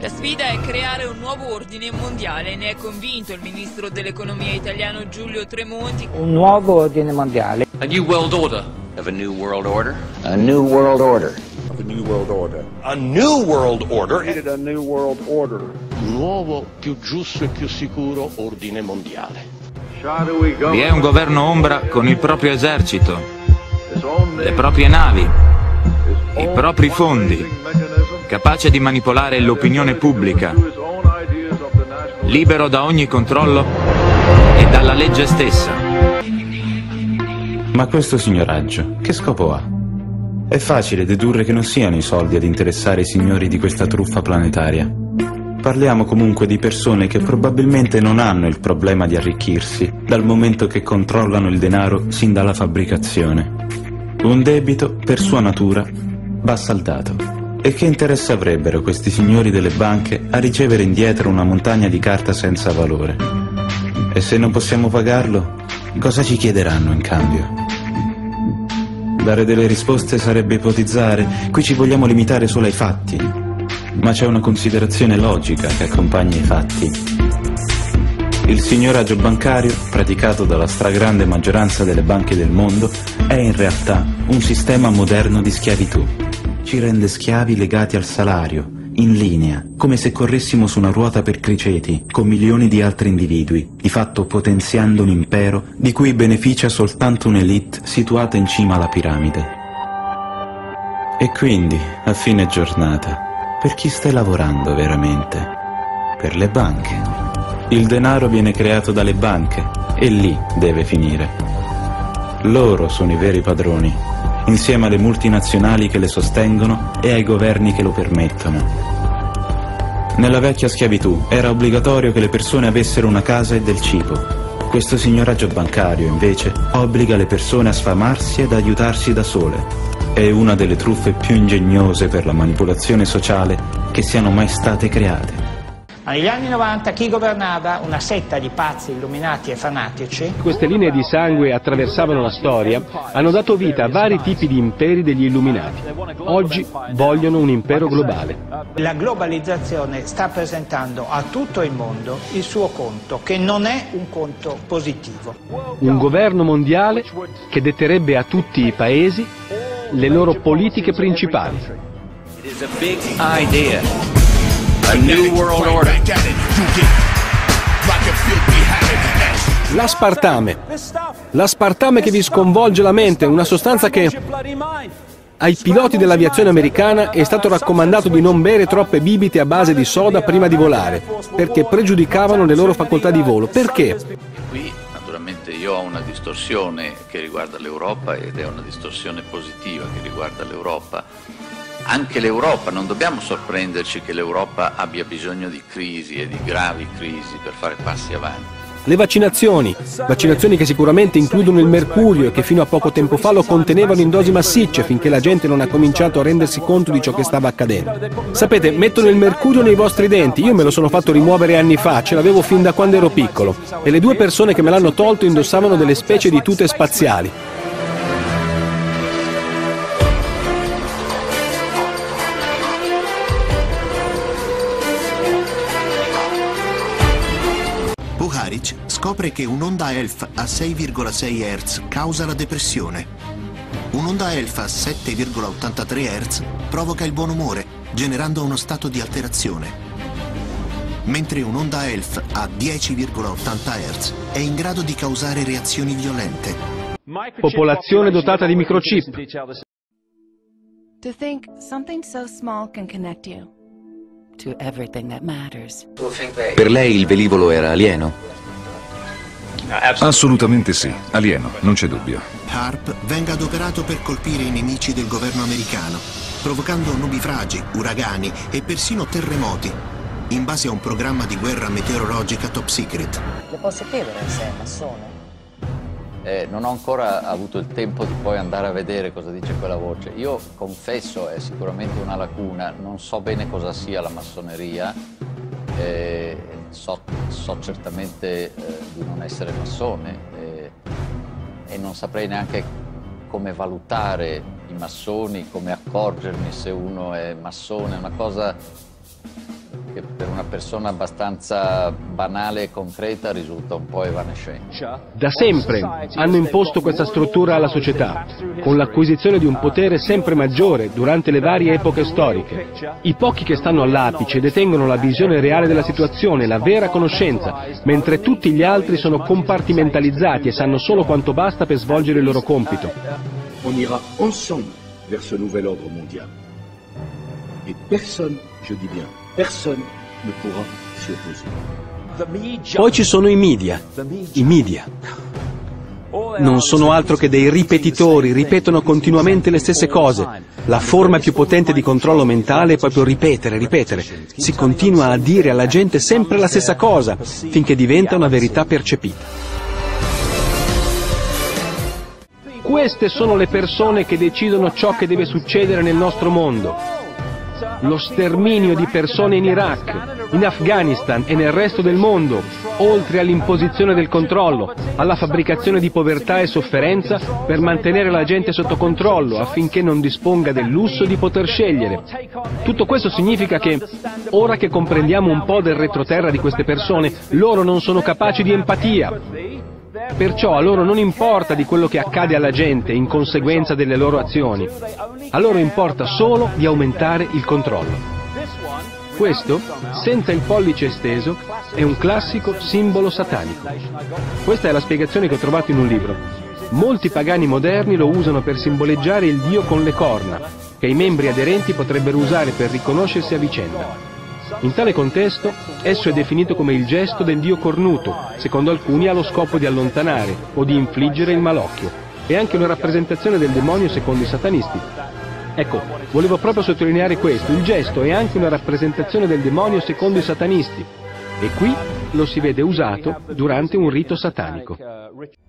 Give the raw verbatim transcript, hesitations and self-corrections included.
La sfida è creare un nuovo ordine mondiale, ne è convinto il ministro dell'economia italiano Giulio Tremonti. Un nuovo ordine mondiale. A new world order. Of a new world order. A new world order. Of a new world order. A new world order. A new world order. Nuovo, più giusto e più sicuro ordine mondiale. Vi è un governo ombra con il proprio esercito, le proprie navi, i propri fondi, capace di manipolare l'opinione pubblica, libero da ogni controllo e dalla legge stessa. Ma questo signoraggio, che scopo ha? È facile dedurre che non siano i soldi ad interessare i signori di questa truffa planetaria. Parliamo comunque di persone che probabilmente non hanno il problema di arricchirsi, dal momento che controllano il denaro sin dalla fabbricazione. Un debito, per sua natura, va saldato. E che interesse avrebbero questi signori delle banche a ricevere indietro una montagna di carta senza valore? E se non possiamo pagarlo, cosa ci chiederanno in cambio? Dare delle risposte sarebbe ipotizzare, qui ci vogliamo limitare solo ai fatti. Ma c'è una considerazione logica che accompagna i fatti. Il signoraggio bancario, praticato dalla stragrande maggioranza delle banche del mondo, è in realtà un sistema moderno di schiavitù. Ci rende schiavi legati al salario, in linea, come se corressimo su una ruota per criceti, con milioni di altri individui, di fatto potenziando un impero di cui beneficia soltanto un'elite situata in cima alla piramide. E quindi, a fine giornata, per chi stai lavorando veramente? Per le banche. Il denaro viene creato dalle banche e lì deve finire. Loro sono i veri padroni, insieme alle multinazionali che le sostengono e ai governi che lo permettono. Nella vecchia schiavitù era obbligatorio che le persone avessero una casa e del cibo. Questo signoraggio bancario, invece, obbliga le persone a sfamarsi ed aiutarsi da sole. È una delle truffe più ingegnose per la manipolazione sociale che siano mai state create. Ma negli anni novanta chi governava? Una setta di pazzi, illuminati e fanatici. Queste linee di sangue attraversavano la storia, hanno dato vita a vari tipi di imperi degli illuminati. Oggi vogliono un impero globale. La globalizzazione sta presentando a tutto il mondo il suo conto, che non è un conto positivo. Un governo mondiale che detterebbe a tutti i paesi le loro politiche principali. It is a big idea. A new world order. L'aspartame. L'aspartame che vi sconvolge la mente, una sostanza che ai piloti dell'aviazione americana è stato raccomandato di non bere troppe bibite a base di soda prima di volare, perché pregiudicavano le loro facoltà di volo. Perché? Qui naturalmente io ho una distorsione che riguarda l'Europa ed è una distorsione positiva che riguarda l'Europa. Anche l'Europa, non dobbiamo sorprenderci che l'Europa abbia bisogno di crisi e di gravi crisi per fare passi avanti. Le vaccinazioni, vaccinazioni che sicuramente includono il mercurio e che fino a poco tempo fa lo contenevano in dosi massicce finché la gente non ha cominciato a rendersi conto di ciò che stava accadendo. Sapete, mettono il mercurio nei vostri denti, io me lo sono fatto rimuovere anni fa, ce l'avevo fin da quando ero piccolo e le due persone che me l'hanno tolto indossavano delle specie di tute spaziali. Puharic scopre che un'onda E L F a sei virgola sei hertz causa la depressione. Un'onda E L F a sette virgola ottantatré hertz provoca il buon umore, generando uno stato di alterazione. Mentre un'onda E L F a dieci virgola ottanta hertz è in grado di causare reazioni violente. Popolazione dotata di microchip. To think something so small can connect you to everything that matters. Per lei il velivolo era alieno? Assolutamente sì, alieno, non c'è dubbio. HAARP venga adoperato per colpire i nemici del governo americano, provocando nubifragi, uragani e persino terremoti, in base a un programma di guerra meteorologica top secret. Le posso chiedere se è massone? Eh, non ho ancora avuto il tempo di poi andare a vedere cosa dice quella voce. Io confesso, è sicuramente una lacuna, non so bene cosa sia la massoneria, eh, so, so certamente eh, di non essere massone eh, e non saprei neanche come valutare i massoni, come accorgermi se uno è massone, è una cosa che per una persona abbastanza banale e concreta risulta un po' evanescente. Da sempre hanno imposto questa struttura alla società, con l'acquisizione di un potere sempre maggiore durante le varie epoche storiche. I pochi che stanno all'apice detengono la visione reale della situazione, la vera conoscenza, mentre tutti gli altri sono compartimentalizzati e sanno solo quanto basta per svolgere il loro compito. On ira ensemble vers ce nouvel ordre mondial. Et personne, je dis bien, personne ne pourra s'y opposer. Poi ci sono i media. I media non sono altro che dei ripetitori, ripetono continuamente le stesse cose. La forma più potente di controllo mentale è proprio ripetere, ripetere. Si continua a dire alla gente sempre la stessa cosa, finché diventa una verità percepita. Queste sono le persone che decidono ciò che deve succedere nel nostro mondo. Lo sterminio di persone in Iraq, in Afghanistan e nel resto del mondo, oltre all'imposizione del controllo, alla fabbricazione di povertà e sofferenza per mantenere la gente sotto controllo affinché non disponga del lusso di poter scegliere. Tutto questo significa che, ora che comprendiamo un po' del retroterra di queste persone, loro non sono capaci di empatia. Perciò a loro non importa di quello che accade alla gente in conseguenza delle loro azioni. A loro importa solo di aumentare il controllo. Questo, senza il pollice esteso, è un classico simbolo satanico. Questa è la spiegazione che ho trovato in un libro. Molti pagani moderni lo usano per simboleggiare il Dio con le corna, che i membri aderenti potrebbero usare per riconoscersi a vicenda. In tale contesto, esso è definito come il gesto del Dio cornuto, secondo alcuni ha lo scopo di allontanare o di infliggere il malocchio. È anche una rappresentazione del demonio secondo i satanisti. Ecco, volevo proprio sottolineare questo, il gesto è anche una rappresentazione del demonio secondo i satanisti. E qui lo si vede usato durante un rito satanico.